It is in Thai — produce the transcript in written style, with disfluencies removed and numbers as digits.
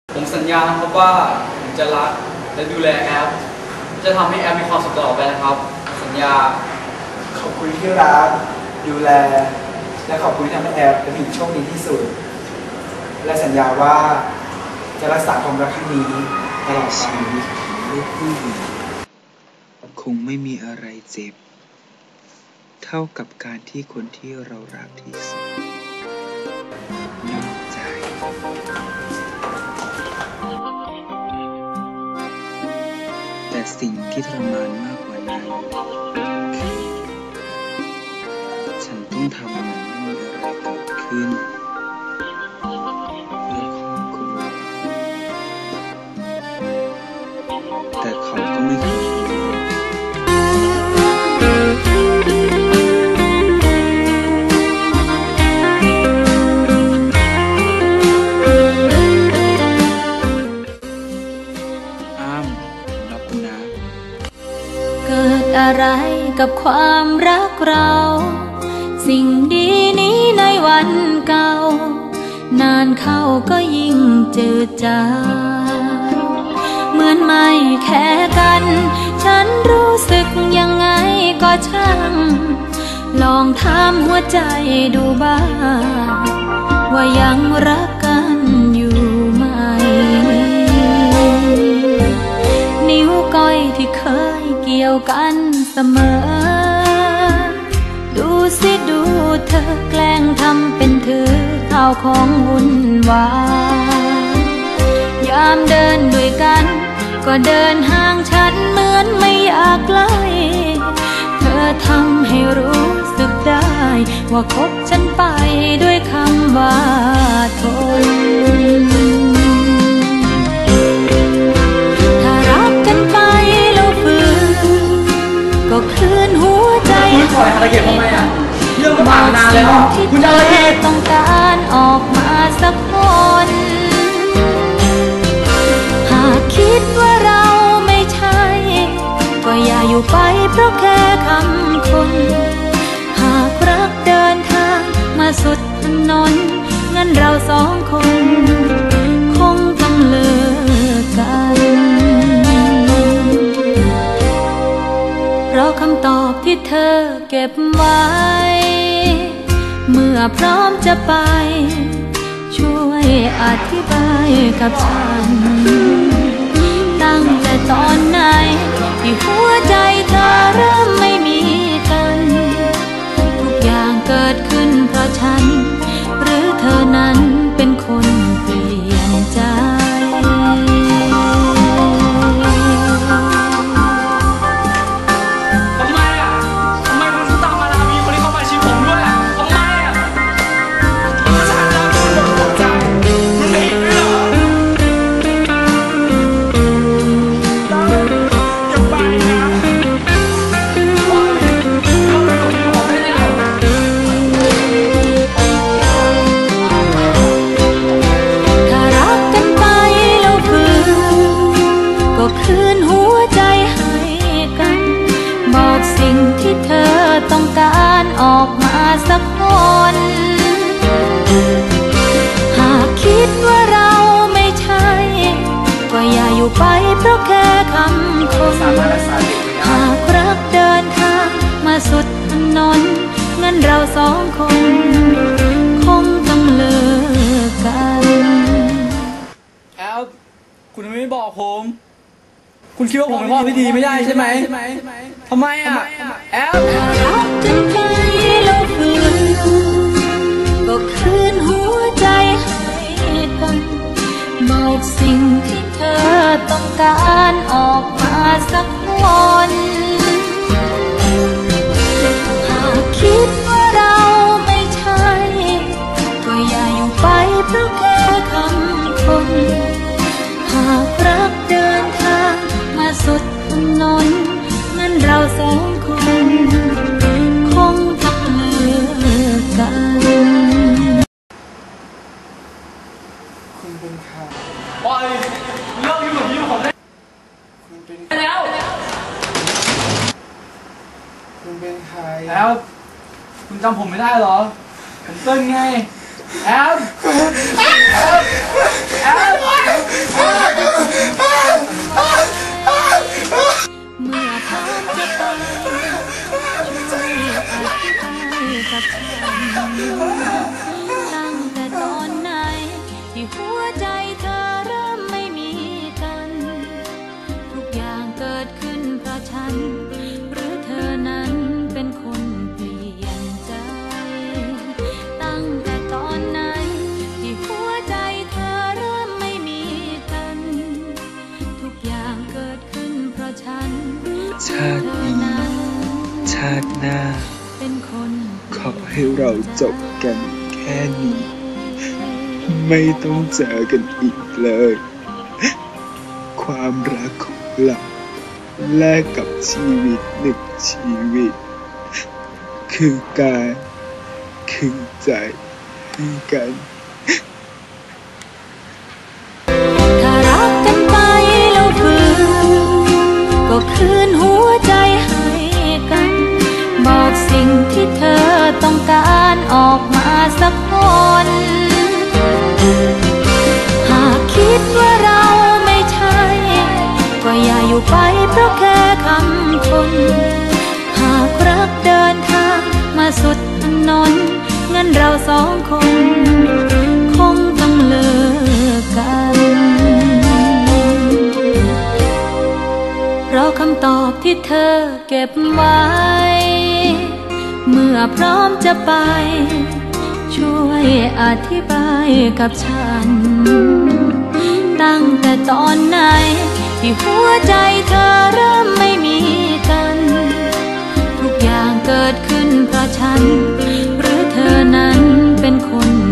ผมสัญญานะครับว่าผมจะรักและดูแลแอปจะทำให้แอปมีความสุขตลอดไปนะครับสัญญาขอบคุณที่รักดูแลและขอบคุณที่ทำให้แอปเป็นผู้หญิงโชคดีที่สุดและสัญญาว่าจะรักษาความรักครั้งนี้ตลอดชีวิตลูกผู้หญิงคงไม่มีอะไรเจ็บเท่ากับการที่คนที่เรารักที่สุดนอกใจแต่สิ่งที่ทรมานมากกว่านั้นคือฉันต้องทำเหมือนไม่มีอะไรเกิดขึ้นเพื่อครอบครัวแต่เขาก็ไม่เคยรู้เกิดอะไรกับความรักเราสิ่งดีนี้ในวันเก่านานเข้าก็ยิ่งจืดจางเหมือนไม่แค่กันฉันรู้สึกยังไงก็ช่างลองถามหัวใจดูบ้างว่ายังรักกันอยู่ไหมนิ้วก้อยที่เคยเกี่ยวกันเสมอดูสิดูเธอแกล้งทำเป็นถือข้าวของวุ่นวายยามเดินด้วยกันก็เดินห่างฉันเหมือนไม่อยากใกล้เธอทำให้รู้สึกได้ว่าคบฉันไปด้วยคำว่าทนถ้ารักกันไปแล้วฝืนก็คืนหัวใจคุณปล่อยอะไรเก็บทำไมอ่ะเรื่องก็ผ่านนานแล้วคุณจะอะไรอีกต้องการออกมาสักคนหากคิดว่าเราไม่ใช่ก็อย่าอยู่ไปเพราะแค่คำคนหากรักเดินทางมาสุดถนนงั้นเราสองคนคงต้องเลิกกันเพราะคำตอบที่เธอเก็บไว้เมื่อพร้อมจะไปช่วยอธิบายกับฉันตั้งแต่ตอนไหนที่หัวใจเธอเริ่มไม่มีกันทุกอย่างเกิดขึ้นเพราะฉันหรือเธอนั้นเป็นคนเปลี่ยนใจคืนหัวใจให้กันบอกสิ่งที่เธอต้องการออกมาสักคนหากคิดว่าเราไม่ใช่ก็อย่าอยู่ไปเพราะแค่คำคนหากรักเดินทางมาสุดถนนงั้นเราสองคนคงต้องเลิกกันแอลคุณไม่บอกผมคุณคิดว่าผมเป็นพ่อที่ดีไม่ได้ใช่ไหมทำไมอ่ะแอลรักกันไปแล้วฝืนก็คืนหัวใจให้กันบอกสิ่งที่เธอต้องการออกมาสักวันหากคิดว่าเราไม่ใช่ก็อย่าอยู่ไปเพราะแค่คำคนหากรักเดินทางมาสุดถนนงั้นเราสองคนคงต้องเลิกกันคุณเป็นใครปล่อยเลิกอยู่แบบนี้ผมได้คุณเป็นแล้วคุณเป็นใครแล้วคุณจำผมไม่ได้เหรอผมเติ้ลไงแอลาตินี้ชาติหน้าเป็นคนขอให้เราจบกันแค่นี้ ไม่ต้องเจอกันอีกเลย ความรักของเราแลกกับชีวิตหนึ่งชีวิต คือกายคือใจให้กันถ้ารักกันไปแล้วฝืนก็คืนหัวใจให้กัน บอกสิ่งที่เธอต้องการออกมาสักคน หากคิดว่าเราไม่ใช่ ก็อย่าอยู่ไปเพราะแค่คำคน หากรักเดินทางมาสุดถนน งั้นเราสองคน คงต้องเลิกกัน เพราะคำตอบที่เธอเก็บไว้ เมื่อพร้อมจะไป ช่วยอธิบายกับฉัน ตั้งแต่ตอนไหน ที่หัวใจเธอเริ่มไม่มีกัน ทุกอย่างเกิดขึ้นเพราะฉัน หรือเธอนั้นเป็นคน